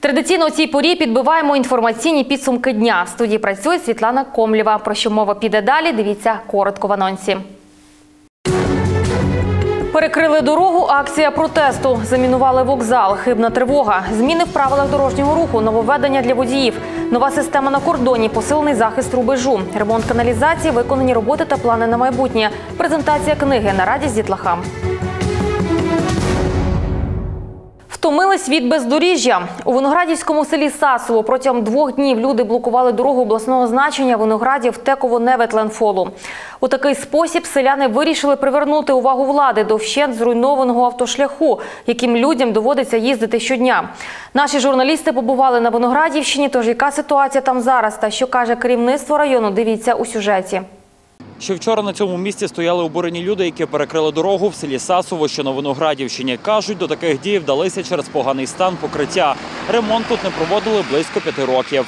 Традиційно у цій порі підбиваємо інформаційні підсумки дня. В студії працює Світлана Комлєва. Про що мова піде далі, дивіться коротко в анонсі. Перекрили дорогу, акція протесту. Замінували вокзал, хибна тривога. Зміни в правилах дорожнього руху, нововведення для водіїв. Нова система на кордоні, посилений захист рубежу. Ремонт каналізації, виконані роботи та плани на майбутнє. Презентація книги «Нараді з дітлахам». Втомились від бездоріжжя. У Виноградівському селі Сасово протягом 2 днів люди блокували дорогу обласного значення Виноградів-Теково-Неветленфолу. У такий спосіб селяни вирішили привернути увагу влади до вщент зруйнованого автошляху, яким людям доводиться їздити щодня. Наші журналісти побували на Виноградівщині, тож яка ситуація там зараз та що каже керівництво району, дивіться у сюжеті. Ще вчора на цьому місці стояли обурені люди, які перекрили дорогу в селі Сасово, що на Виноградівщині. Кажуть, до таких дій вдалися через поганий стан покриття. Ремонт тут не проводили близько 5 років.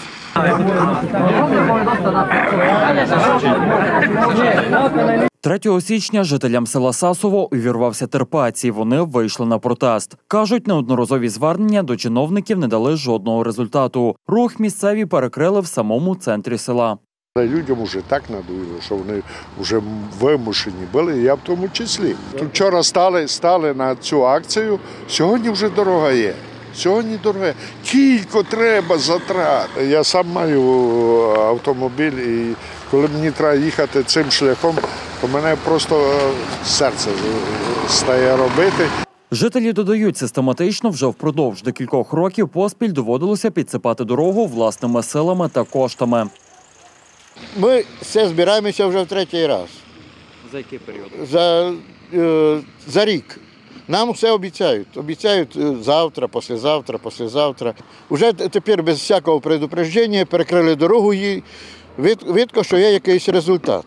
3 січня жителям села Сасово увірвався терпець, і вони вийшли на протест. Кажуть, неодноразові звернення до чиновників не дали жодного результату. Рух місцеві перекрили в самому центрі села. Людям вже так надоїло, що вони вже вимушені були, я в тому числі. Тут вчора стали на цю акцію, сьогодні вже дорога є. Сьогодні дорога. Кілько треба затрат. Я сам маю автомобіль, і коли мені треба їхати цим шляхом, то мене просто серце стає робити. Жителі додають, систематично вже впродовж декількох років поспіль доводилося підсипати дорогу власними силами та коштами. Ми все збираємося вже в 3-й раз. За який період? За рік. Нам все обіцяють. Обіцяють завтра, післязавтра. Уже тепер без всякого предупреждення перекрили дорогу і видно, що є якийсь результат.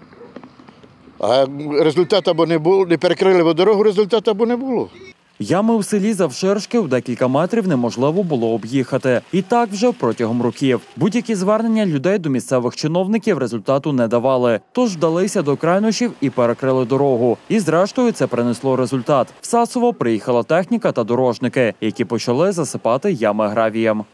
А результат або не було, не перекрили дорогу, результату або не було. Ями у селі завширшки в декілька метрів неможливо було об'їхати. І так вже протягом років. Будь-які звернення людей до місцевих чиновників результату не давали. Тож вдалися до крайнощів і перекрили дорогу. І зрештою це принесло результат. В Сасово приїхала техніка та дорожники, які почали засипати ями гравієм.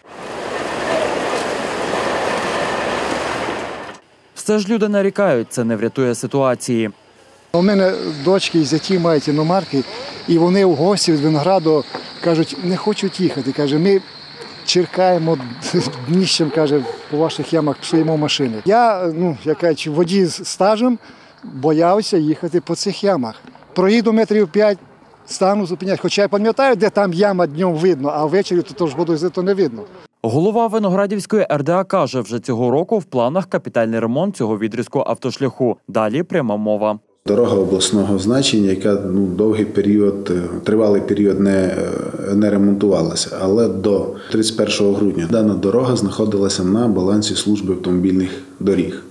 Все ж люди нарікають, це не врятує ситуації. У мене дочки і зяті мають іномарки, і вони в гості від Винограду кажуть, не хочуть їхати. Каже, ми черкаємо дніщем, каже, по ваших ямах псуємо машини. Я, водій з стажем, боявся їхати по цих ямах. Проїду метрів 5, стану зупиняти. Хоча я пам'ятаю, де там яма днем видно, а ввечері то ж буду то не видно. Голова Виноградівської РДА каже, вже цього року в планах капітальний ремонт цього відрізку автошляху. Далі пряма мова. Дорога обласного значення, яка тривалий період не ремонтувалася, але до 31 грудня дана дорога знаходилася на балансі служби автомобільних доріг.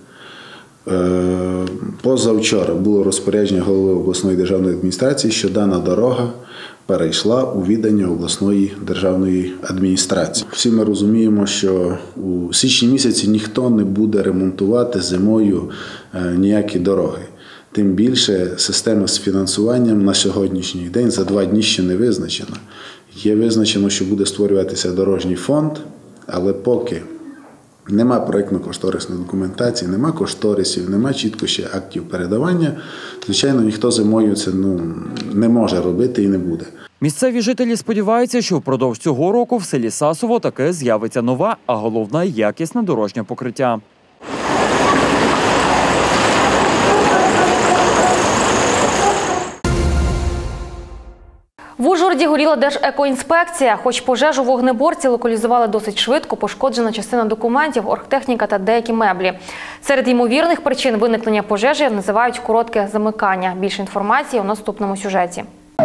Позавчора було розпорядження голови обласної державної адміністрації, що дана дорога перейшла у відання обласної державної адміністрації. Всі ми розуміємо, що у січні місяці ніхто не буде ремонтувати зимою ніякі дороги. Тим більше система з фінансуванням на сьогоднішній день за 2 дні ще не визначена. Є визначено, що буде створюватися дорожній фонд, але поки нема проєктно-кошторисної документації, нема кошторисів, нема чітко ще актів передавання, звичайно, ніхто зимою це не може робити і не буде. Місцеві жителі сподіваються, що впродовж цього року в селі Сасово таки з'явиться нова, а головне – якісне дорожнє покриття. В Ужгороді горіла Держекоінспекція. Хоч пожежу вогнеборці локалізували досить швидко, пошкоджена частина документів, оргтехніка та деякі меблі. Серед ймовірних причин виникнення пожежі називають коротке замикання. Більше інформації у наступному сюжеті.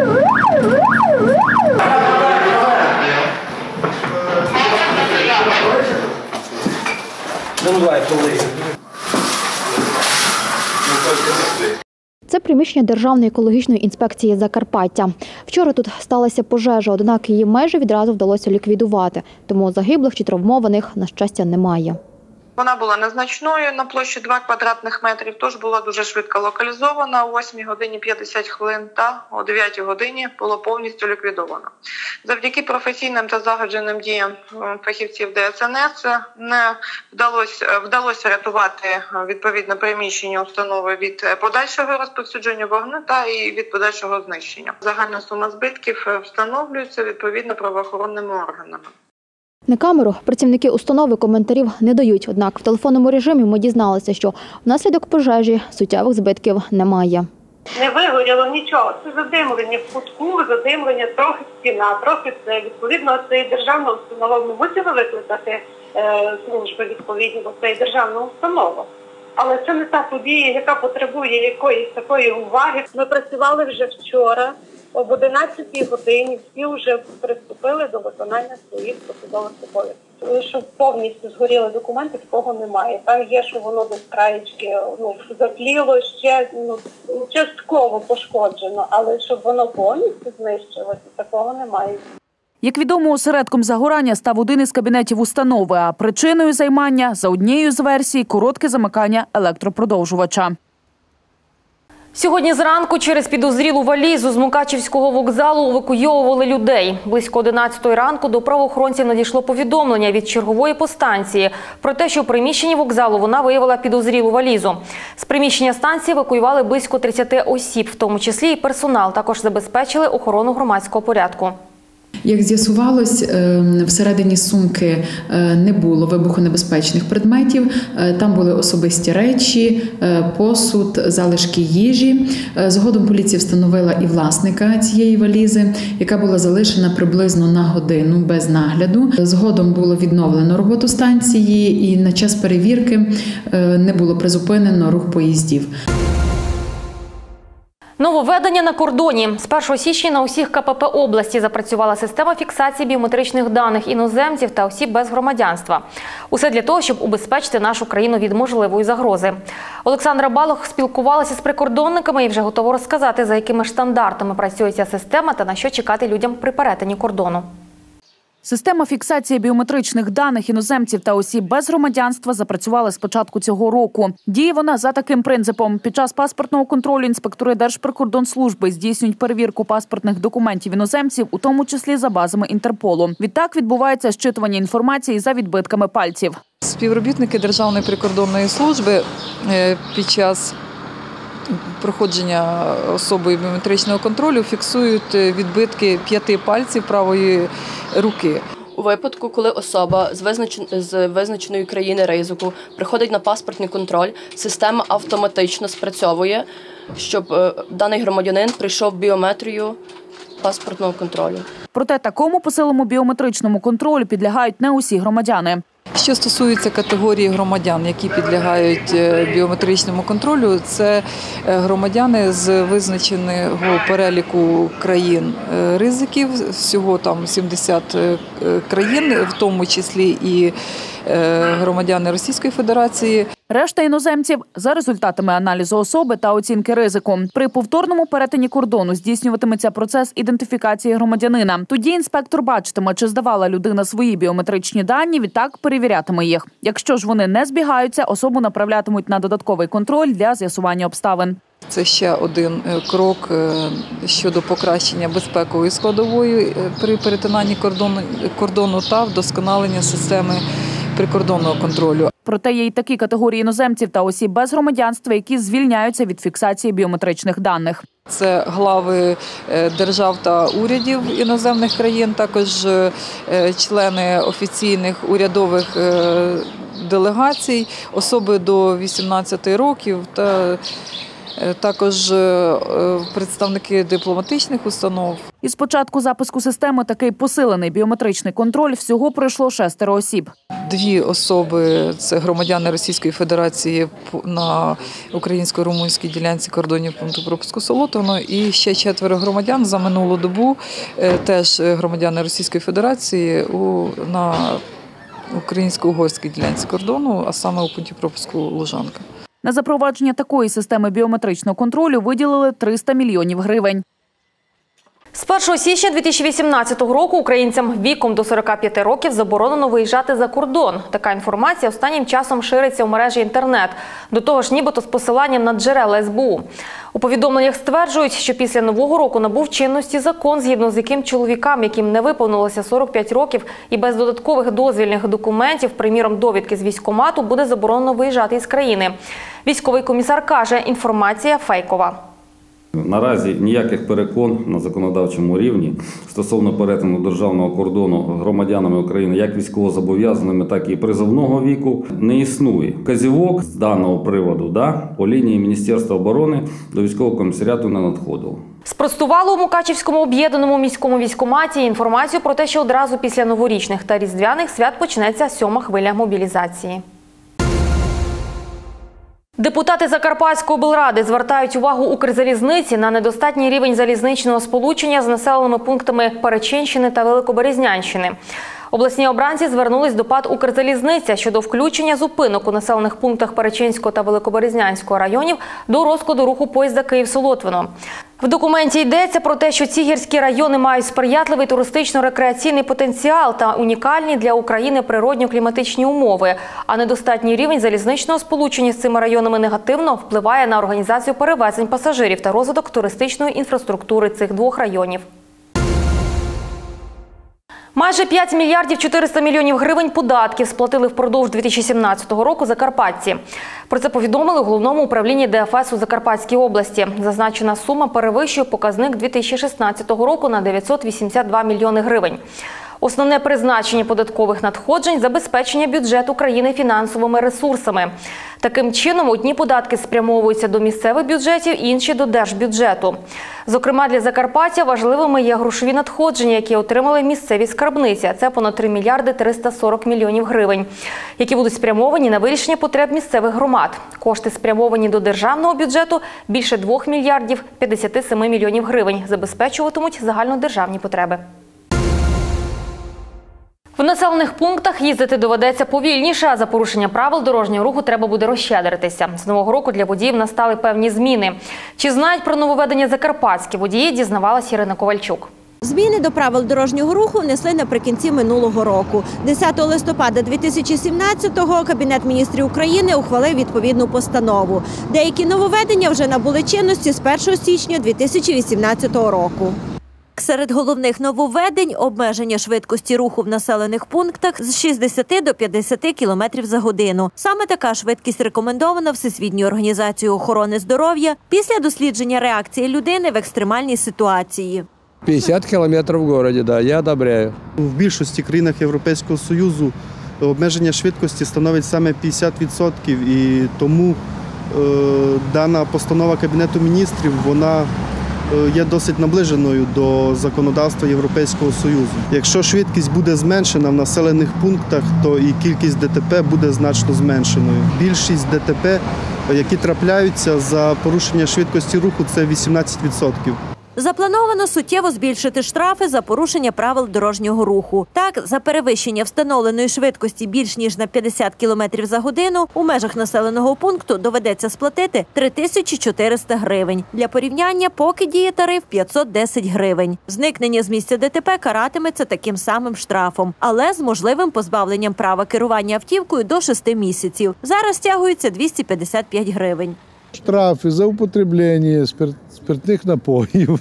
Це приміщення Державної екологічної інспекції Закарпаття. Вчора тут сталася пожежа, однак її майже відразу вдалося ліквідувати. Тому загиблих чи травмованих, на щастя, немає. Вона була незначною, на площі 2 квадратних метрів, тож була дуже швидко локалізована. О 8 годині 50 хвилин та о 9 годині було повністю ліквідовано. Завдяки професійним та злагодженим діям фахівців ДСНС не вдалося рятувати відповідне приміщення установи від подальшого розповсюдження вогню та і від подальшого знищення. Загальна сума збитків встановлюється відповідно правоохоронними органами. На камеру працівники установи коментарів не дають, однак в телефонному режимі ми дізналися, що внаслідок пожежі суттєвих збитків немає. Не вигоріло нічого, це задимлення в кутку, задимлення, трохи стіна, трохи це. Відповідно, це і державна установа. Ми мусимо викликати служби відповідні, бо це і державна установа. Але це не та подія, яка потребує якоїсь такої уваги. Ми працювали вже вчора. Об 11 годині всі вже приступили до виконання своїх посадових обов'язків. Щоб повністю згоріли документи, такого немає. Там є, що воно десь краєчки затліло, ще частково пошкоджено, але щоб воно повністю знищилося, такого немає. Як відомо, осередком загорання став один із кабінетів установи, а причиною займання, за однією з версій, коротке замикання електропродовжувача. Сьогодні зранку через підозрілу валізу з Мукачівського вокзалу евакуйовували людей. Близько 11-ї ранку до правоохоронців надійшло повідомлення від чергової подстанції про те, що в приміщенні вокзалу вона виявила підозрілу валізу. З приміщення станції евакуювали близько 30 осіб, в тому числі і персонал. Також забезпечили охорону громадського порядку. Як з'ясувалось, всередині сумки не було вибухонебезпечних предметів, там були особисті речі, посуд, залишки їжі. Згодом поліція встановила і власника цієї валізи, яка була залишена приблизно на годину без нагляду. Згодом було відновлено роботу станції і на час перевірки не було призупинено рух поїздів. Нововведення на кордоні. З 1 січня на усіх КПП області запрацювала система фіксації біометричних даних іноземців та осіб без громадянства. Усе для того, щоб убезпечити нашу країну від можливої загрози. Олександра Балох спілкувалася з прикордонниками і вже готова розказати, за якими ж стандартами працює ця система та на що чекати людям при перетині кордону. Система фіксації біометричних даних іноземців та осіб без громадянства запрацювала з початку цього року. Діє вона за таким принципом. Під час паспортного контролю інспектори Держприкордонслужби здійснюють перевірку паспортних документів іноземців, у тому числі за базами Інтерполу. Відтак відбувається зчитування інформації за відбитками пальців. Співробітники Державної прикордонної служби під час проходження особою біометричного контролю фіксують відбитки 5 пальців правої руки. У випадку, коли особа з визначеної країни ризику приходить на паспортний контроль, система автоматично спрацьовує, щоб даний громадянин прийшов біометрію паспортного контролю. Проте такому посиленому біометричному контролю підлягають не усі громадяни. Що стосується категорії громадян, які підлягають біометричному контролю, це громадяни з визначеного переліку країн ризиків, всього там 70 країн, в тому числі і громадяни Російської Федерації. Решта іноземців – за результатами аналізу особи та оцінки ризику. При повторному перетині кордону здійснюватиметься процес ідентифікації громадянина. Тоді інспектор бачитиме, чи здавала людина свої біометричні дані, відтак перевірятиме їх. Якщо ж вони не збігаються, особу направлятимуть на додатковий контроль для з'ясування обставин. Це ще один крок щодо покращення безпекової складової при перетинанні кордону та вдосконалення системи прикордонного контролю. Проте є й такі категорії іноземців та осіб без громадянства, які звільняються від фіксації біометричних даних. Це глави держав та урядів іноземних країн, також члени офіційних урядових делегацій, особи до 18 років та також представники дипломатичних установ. Із початку запуску системи такий посилений біометричний контроль всього пройшло 6 осіб. 2 особи – це громадяни Російської Федерації на українсько-румунській ділянці кордонів пункту пропуску Солотвино, і ще 4 громадян за минулу добу, теж громадяни Російської Федерації на українсько-угорській ділянці кордону, а саме у пункті пропуску Лужанка. На запровадження такої системи біометричного контролю виділили 300 мільйонів гривень. З 1 січня 2018 року українцям віком до 45 років заборонено виїжджати за кордон. Така інформація останнім часом шириться в мережі інтернет. До того ж, нібито з посиланням на джерела СБУ. У повідомленнях стверджують, що після Нового року набув чинності закон, згідно з яким чоловікам, яким не виповнилося 45 років і без додаткових дозвільних документів, приміром довідки з військкомату, буде заборонено виїжджати із країни. Військовий комісар каже, інформація фейкова. Наразі ніяких перекон на законодавчому рівні стосовно перетину державного кордону громадянами України як військовозобов'язаними, так і призовного віку не існує. Вказівок з даного приводу по лінії Міністерства оборони до військового комісаріату не надходило. Спростувало у Мукачівському об'єднаному міському військкоматі інформацію про те, що одразу після новорічних та різдвяних свят почнеться 7-ма хвиля мобілізації. Депутати Закарпатської облради звертають увагу Укрзалізниці на недостатній рівень залізничного сполучення з населеними пунктами Перечинщини та Великоберезнянщини. Обласні обранці звернулись до ПАТ «Укрзалізниця» щодо включення зупинок у населених пунктах Перечинського та Великоберезнянського районів до розкладу руху поїзда Київ-Солотвино. В документі йдеться про те, що ці гірські райони мають сприятливий туристично-рекреаційний потенціал та унікальні для України природньо-кліматичні умови, а недостатній рівень залізничного сполучення з цими районами негативно впливає на організацію перевезень пасажирів та розвиток туристичної інфраструктури цих двох районів. Майже 5 мільярдів 400 мільйонів гривень податків сплатили впродовж 2017 року закарпатці. Про це повідомили у Головному управлінні ДФС у Закарпатській області. Зазначена сума перевищує показник 2016 року на 982 мільйони гривень. Основне призначення податкових надходжень – забезпечення бюджету країни фінансовими ресурсами. Таким чином, одні податки спрямовуються до місцевих бюджетів, інші – до держбюджету. Зокрема, для Закарпаття важливими є грошові надходження, які отримали місцеві скарбниці. Це понад 3 мільярди 340 мільйонів гривень, які будуть спрямовані на вирішення потреб місцевих громад. Кошти, спрямовані до державного бюджету, більше 2 мільярдів 57 мільйонів гривень, забезпечуватимуть загальнодержавні потреби. В населених пунктах їздити доведеться повільніше, а за порушення правил дорожнього руху треба буде розщедритися. З нового року для водіїв настали певні зміни. Чи знають про нововведення закарпатські водії, дізнавалась Ірина Ковальчук. Зміни до правил дорожнього руху внесли наприкінці минулого року. 10 листопада 2017-го Кабінет міністрів України ухвалив відповідну постанову. Деякі нововведення вже набули чинності з 1 січня 2018 року. Серед головних нововведень – обмеження швидкості руху в населених пунктах з 60 до 50 км за годину. Саме така швидкість рекомендована Всесвітньою організацією охорони здоров'я після дослідження реакції людини в екстремальній ситуації. 50 км в місті, да, я одобряю. В більшості країнах Європейського Союзу обмеження швидкості становить саме 50%, і тому дана постанова Кабінету міністрів, вона є досить наближеною до законодавства Європейського Союзу. Якщо швидкість буде зменшена в населених пунктах, то і кількість ДТП буде значно зменшеною. Більшість ДТП, які трапляються за порушення швидкості руху, це 18%. Заплановано суттєво збільшити штрафи за порушення правил дорожнього руху. Так, за перевищення встановленої швидкості більш ніж на 50 км за годину у межах населеного пункту доведеться сплатити 3400 гривень. Для порівняння, поки діє тариф 510 гривень. Зникнення з місця ДТП каратиметься таким самим штрафом, але з можливим позбавленням права керування автівкою до 6 місяців. Зараз стягується 255 гривень. Штрафи за употреблення спиртних напоїв.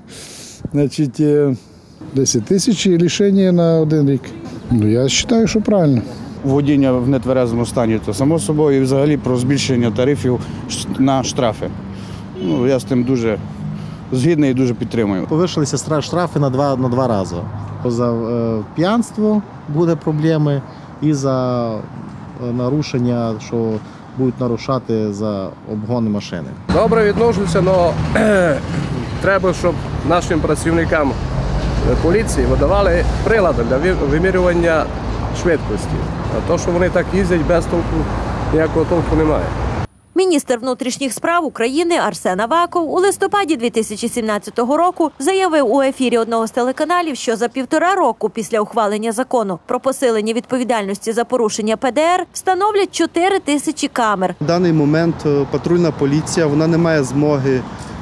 10 тисяч і лишення на 1 рік. Я вважаю, що правильно. Водіння в нетверезому стані, то само собою і взагалі про збільшення тарифів на штрафи. Я з тим дуже згідний і дуже підтримую. Повищилися штрафи на два рази. За п'янство буде проблеми і за нарушення, що будуть нарушати за обгони машини. Добре відношуся, але треба, щоб нашим працівникам поліції видавали прилади для вимірювання швидкості. А то, що вони так їздять без толку, ніякого толку немає. Міністр внутрішніх справ України Арсен Аваков у листопаді 2017 року заявив у ефірі одного з телеканалів, що за 1,5 року після ухвалення закону про посилення відповідальності за порушення ПДР встановлять 4000 камер. В даний момент патрульна поліція, вона не має змоги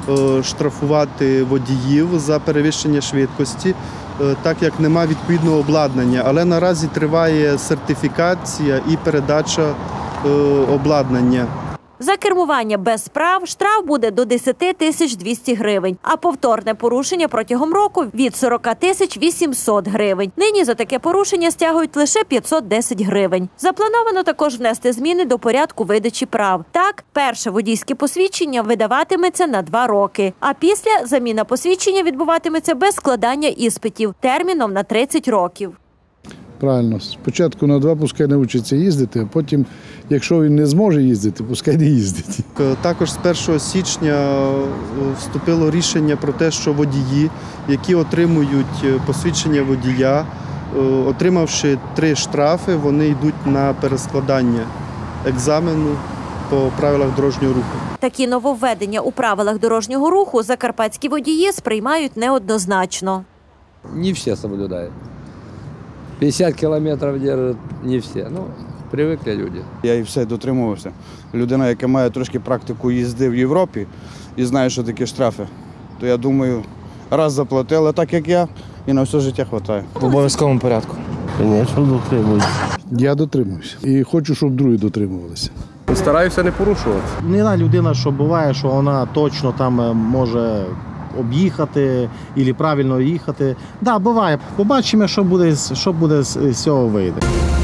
штрафувати водіїв за перевищення швидкості, так як нема відповідного обладнання. Але наразі триває сертифікація і передача обладнання. За кермування без прав штраф буде до 10 200 гривень, а повторне порушення протягом року – від 40 800 гривень. Нині за таке порушення стягують лише 510 гривень. Заплановано також внести зміни до порядку видачі прав. Так, перше водійське посвідчення видаватиметься на 2 роки, а після заміна посвідчення відбуватиметься без складання іспитів терміном на 30 років. Правильно. Спочатку на 2 пускай навчиться їздити, а потім, якщо він не зможе їздити, пускай не їздить. Також з 1 січня вступило рішення про те, що водії, які отримують посвідчення водія, отримавши 3 штрафи, вони йдуть на перескладання екзамену по правилах дорожнього руху. Такі нововведення у правилах дорожнього руху закарпатські водії сприймають неоднозначно. Не всі соблюдають. 50 кілометрів держать не всі. Ну, привикли люди. Я і все дотримувався. Людина, яка має трошки практику їзди в Європі і знає, що таке штрафи, то я думаю, раз заплатили так, як я, і на все життя вистачає. В обов'язковому порядку. Звісно, дотримуюся. Я дотримуюся. І хочу, щоб другі дотримувалися. Стараюся не порушувати. Не та людина, що буває, що вона точно там може об'їхати або правильно їхати. Так, буває. Побачимо, що буде з цього вийде.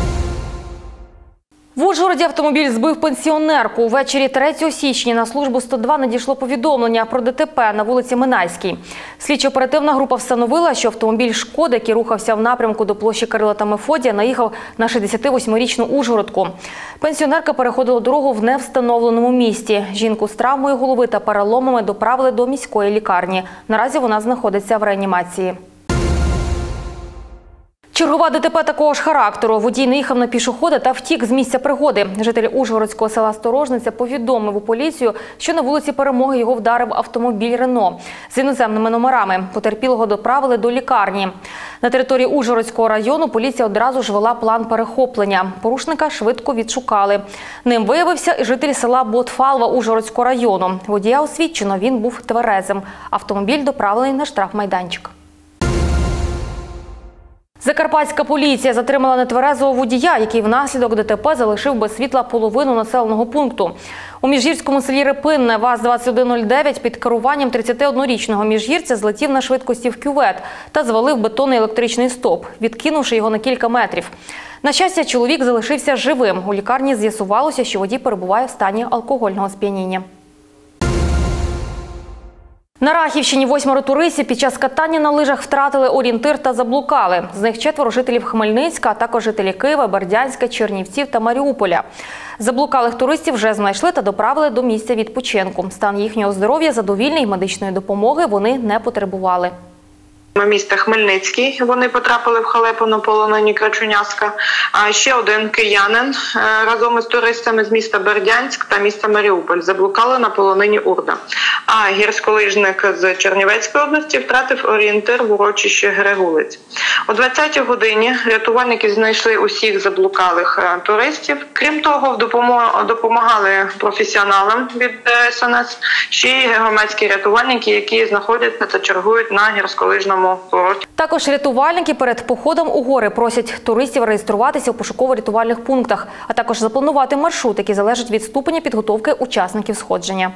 В Ужгороді автомобіль збив пенсіонерку. Увечері 3 січня на службу 102 надійшло повідомлення про ДТП на вулиці Минайській. Слідчо-оперативна група встановила, що автомобіль «Шкода», який рухався в напрямку до площі Кирила та Мефодія, наїхав на 68-річну ужгородку. Пенсіонерка переходила дорогу в невстановленому місці. Жінку з травмою голови та переломами доправили до міської лікарні. Наразі вона знаходиться в реанімації. Чергова ДТП такого ж характеру. Водій не їхав на пішохода та втік з місця пригоди. Житель ужгородського села Сторожниця повідомив у поліцію, що на вулиці Перемоги його вдарив автомобіль «Рено» з іноземними номерами. Потерпілого доправили до лікарні. На території Ужгородського району поліція одразу ж вела план перехоплення. Порушника швидко відшукали. Ним виявився і житель села Ботфалва Ужгородського району. Водія освідчено, він був тверезим. Автомобіль доправлений на штрафмайданчик. Закарпатська поліція затримала нетверезого водія, який внаслідок ДТП залишив без світла половину населеного пункту. У міжгірському селі Репинне ВАЗ-2109 під керуванням 31-річного міжгірця злетів на швидкості в кювет та звалив бетонний електричний стовп, відкинувши його на кілька метрів. На щастя, чоловік залишився живим. У лікарні з'ясувалося, що водій перебуває в стані алкогольного сп'яніння. На Рахівщині 8 туристів під час катання на лижах втратили орієнтир та заблукали. З них 4 жителів Хмельницька, а також жителі Києва, Бердянська, Чернівців та Маріуполя. Заблукалих туристів вже знайшли та доправили до місця відпочинку. Стан їхнього здоров'я задовільний, медичної допомоги вони не потребували. Міста Хмельницький, вони потрапили в халепу на полонині Крачуняска. А ще один киянин разом із туристами з міста Бердянськ та міста Маріуполь заблукали на полонині Урда. А гірськолижник з Чернівецької області втратив орієнтир в урочищі Григулець. О 20-й годині рятувальники знайшли усіх заблукалих туристів. Крім того, допомагали професіоналам від СНС, ще й громадські рятувальники, які знаходяться та чергують на гірськолижному курорті. Також рятувальники перед походом у гори просять туристів реєструватися у пошуково-рятувальних пунктах, а також запланувати маршрут, який залежить від ступеня підготовки учасників сходження.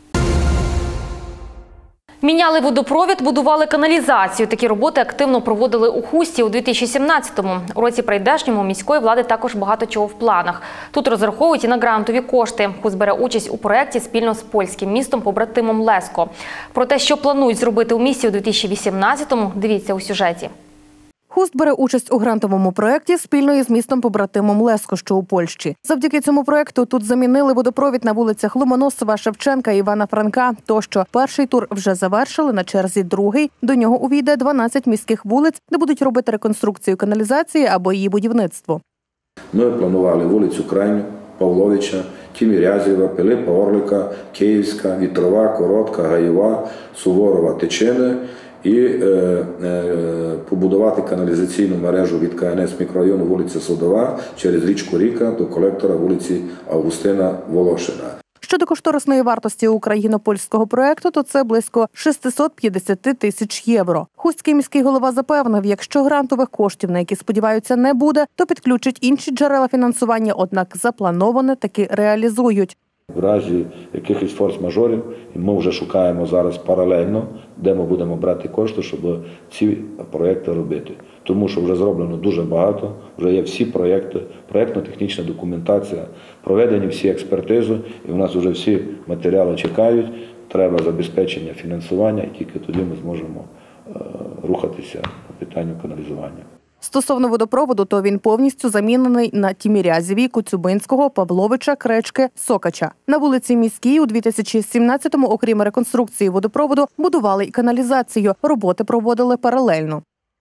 Міняли водопровід, будували каналізацію. Такі роботи активно проводили у Хусті у 2017-му. У році прийдешньому міської влади також багато чого в планах. Тут розраховують і на грантові кошти. Хуст бере участь у проєкті спільно з польським містом-побратимом Леско. Про те, що планують зробити у місті у 2018-му, дивіться у сюжеті. Хуст бере участь у грантовому проєкті спільно із містом-побратимом Леско, що у Польщі. Завдяки цьому проєкту тут замінили водопровід на вулицях Ломоносова, Шевченка, Івана Франка тощо. Перший тур вже завершили, на черзі другий. До нього увійде 12 міських вулиць, де будуть робити реконструкцію каналізації або її будівництво. Ми планували вулицю Крайню, Павловича, Тімірязєва, Пилипа Орлика, Київська, Вітрова, Коротка, Гаєва, Суворова, Тичини і побудувати каналізаційну мережу від КНС мікрорайону вулиця Садова через річку Ріка до колектора вулиці Августина Волошина. Щодо кошторисної вартості україно-польського проекту, то це близько 650 тисяч євро. Хустський міський голова запевнив, якщо грантових коштів, на які сподіваються, не буде, то підключать інші джерела фінансування, однак заплановане таки реалізують. В разі якихось форс-мажорів ми вже шукаємо зараз паралельно, де ми будемо брати кошти, щоб ці проєкти робити. Тому що вже зроблено дуже багато, вже є всі проєкти, проєктно-технічна документація, проведені всі експертизи, і в нас вже всі матеріали чекають, треба забезпечення фінансування, і тільки тоді ми зможемо рухатися по питанню каналізування. Стосовно водопроводу, то він повністю замінений на Тімірязєві, Коцюбинського, Павловича, Кречки, Сокача. На вулиці Міській у 2017-му, окрім реконструкції водопроводу, будували і каналізацію. Роботи проводили паралельно.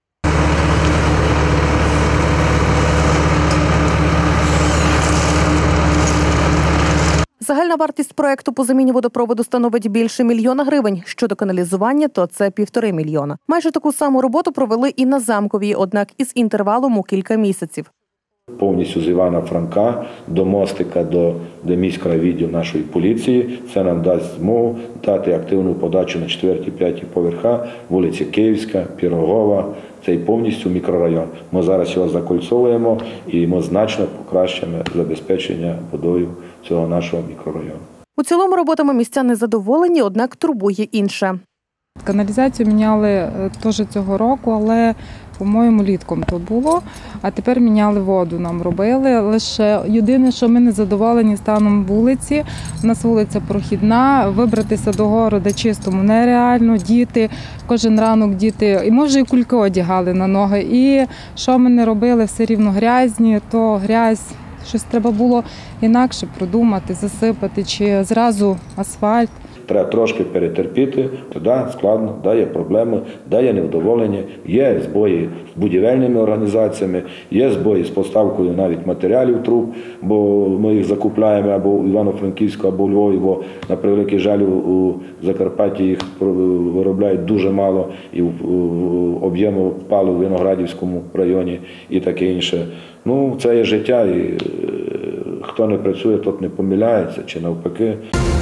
Загальна вартість проекту по заміні водопроводу становить більше 1 мільйона гривень. Щодо каналізування, то це 1,5 мільйона. Майже таку саму роботу провели і на Замковій, однак із інтервалом у кілька місяців. Повністю з Івана Франка до мостика, до міського відділу нашої поліції. Це нам дасть змогу дати активну подачу на 4-5 поверха, вулиці Київська, Пірогова. Це і повністю мікрорайон. Ми зараз його закольцовуємо і ми значно покращимо забезпечення водою цього нашого мікрорайону. У цілому роботами містяни задоволені, однак турбує інше. Каналізацію міняли теж цього року, але, по-моєму, літком то було, а тепер міняли воду, нам робили. Лише єдине, що ми не задоволені станом вулиці. У нас вулиця прохідна, вибратися до города чистому нереально, діти, кожен ранок діти, і може і кульки одягали на ноги. І що ми не робили, все рівно грязні, то грязь. Щось треба було інакше продумати, засипати, чи зразу асфальт. Треба трошки перетерпіти, да, складно, да, є проблеми, да, є невдоволення, є збої з будівельними організаціями, є збої з поставкою навіть матеріалів труб, бо ми їх закупляємо або у Івано-Франківську, або у Львові, бо, на превеликий жаль, у Закарпатті їх виробляють дуже мало, і об'єми впали у Виноградівському районі і таке інше. Ну, це є життя, і хто не працює, тот не помиляється, чи навпаки.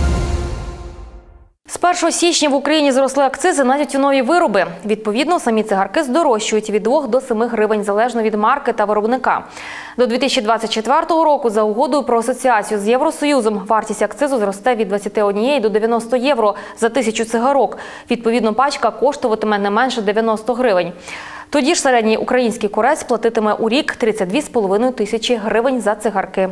З 1 січня в Україні зросли акцизи на тютюнові вироби. Відповідно, самі цигарки здорожчують від 2 до 7 гривень, залежно від марки та виробника. До 2024 року за угодою про асоціацію з Євросоюзом вартість акцизу зросте від 21 до 90 євро за 1000 цигарок. Відповідно, пачка коштуватиме не менше 90 гривень. Тоді ж середній український курець платитиме у рік 32,5 тисячі гривень за цигарки.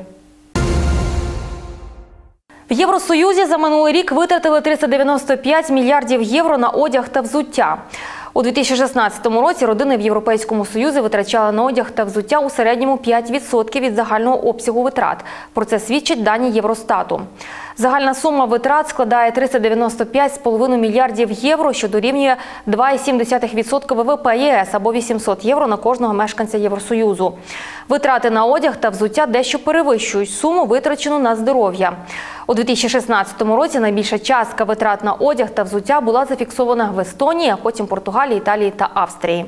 В Євросоюзі за минулий рік витратили 395 мільярдів євро на одяг та взуття. У 2016 році родини в Європейському Союзі витрачали на одяг та взуття у середньому 5% від загального обсягу витрат. Про це свідчать дані Євростату. Загальна сума витрат складає 395,5 мільярдів євро, що дорівнює 2,7% ВВП ЄС або 800 євро на кожного мешканця Євросоюзу. Витрати на одяг та взуття дещо перевищують суму, витрачену на здоров'я. У 2016 році найбільша частка витрат на одяг та взуття була зафіксована в Естонії, а потім Португалії, Італії та Австрії.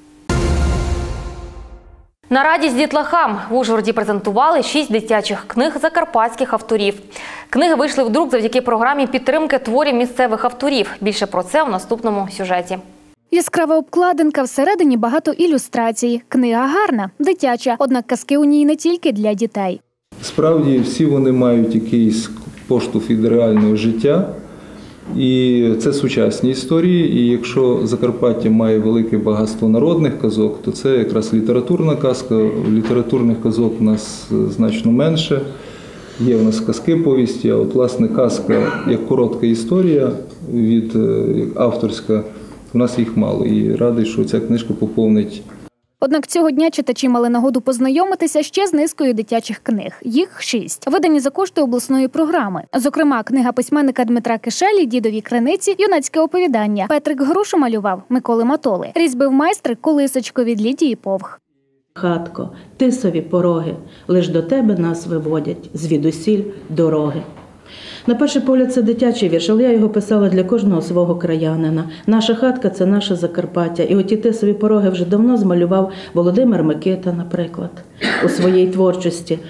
На радість дітлахам в Ужгороді презентували 6 дитячих книг закарпатських авторів. Книги вийшли в друк завдяки програмі підтримки творів місцевих авторів. Більше про це в наступному сюжеті. Яскрава обкладинка, всередині багато ілюстрацій. Книга гарна, дитяча, однак казки у ній не тільки для дітей. Справді, всі вони мають якийсь поштовх від реального життя. І це сучасні історії, і якщо Закарпаття має велике багатство народних казок, то це якраз літературна казка. Літературних казок у нас значно менше. Є в нас казки повісті, а от власне казка як коротка історія, як авторська, у нас їх мало. І радий, що ця книжка поповнить. Однак цього дня читачі мали нагоду познайомитися ще з низкою дитячих книг. Їх 6. Видані за кошти обласної програми. Зокрема, книга письменника Дмитра Кишелі «Дідові криниці», юнацьке оповідання. Петрик Грушу малював Миколи Матоли. Різьбив майстри «Колисочко» від Лідії Повх. Хатко, тисові пороги, лиш до тебе нас виводять, звідусіль дороги. На перший погляд це дитячий вірш, але я його писала для кожного свого краянина. Наша хатка – це наше Закарпаття. І оті тисові пороги вже давно змалював Володимир Микита, наприклад, у своїй творчості.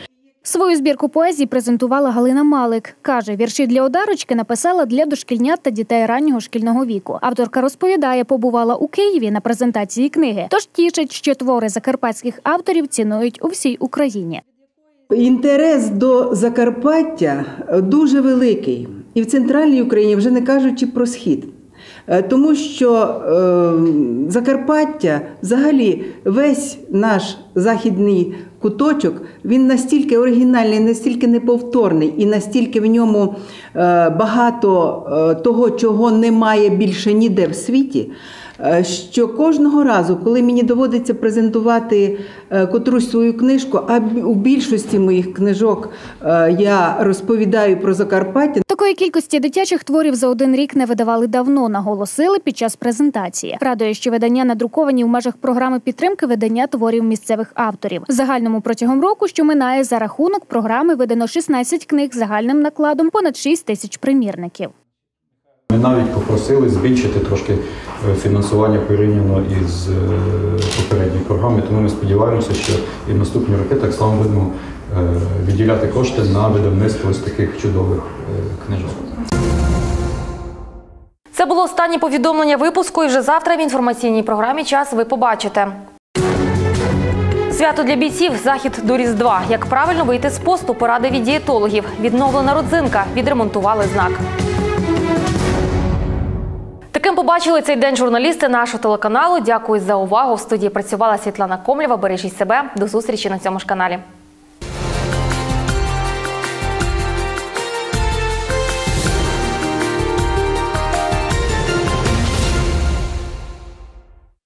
Свою збірку поезії презентувала Галина Малик. Каже, вірші для Одарочки написала для дошкільнят та дітей раннього шкільного віку. Авторка розповідає, побувала у Києві на презентації книги. Тож тішить, що твори закарпатських авторів цінують у всій Україні. Інтерес до Закарпаття дуже великий. І в центральній Україні, вже не кажучи про Схід. Тому що Закарпаття, взагалі, весь наш західний куточок, він настільки оригінальний, настільки неповторний і настільки в ньому багато того, чого немає більше ніде в світі, що кожного разу, коли мені доводиться презентувати котрусь свою книжку, а у більшості моїх книжок я розповідаю про Закарпаття. Такої кількості дитячих творів за один рік не видавали давно, наголосили під час презентації. Радує, що видання надруковані в межах програми підтримки видання творів місцевих авторів. В загальному протягом року, що минає, за рахунок програми видано 16 книг з загальним накладом понад 6 тисяч примірників. Ми навіть попросили збільшити трошки фінансування порівняно із попередньою програмою, тому ми сподіваємося, що і в наступні роки так само будемо виділяти кошти на видавництво з таких чудових книжок. Це було останнє повідомлення випуску, і вже завтра в інформаційній програмі «Час» ви побачите. Свято для бійців, захід до Різдва. Як правильно вийти з посту, поради від дієтологів. Відновлена родзинка, відремонтували знак. Таким побачили цей день журналісти нашого телеканалу. Дякую за увагу. В студії працювала Світлана Комлєва. Бережіть себе. До зустрічі на цьому ж каналі.